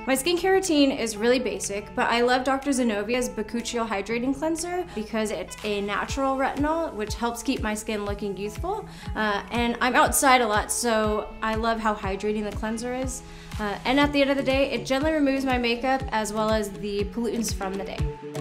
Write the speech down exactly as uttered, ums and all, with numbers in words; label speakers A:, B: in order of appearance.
A: My skincare routine is really basic, but I love Doctor Zenovia's Bakuchiol Hydrating Cleanser because it's a natural retinol, which helps keep my skin looking youthful. Uh, and I'm outside a lot, so I love how hydrating the cleanser is. Uh, and at the end of the day, it gently removes my makeup as well as the pollutants from the day.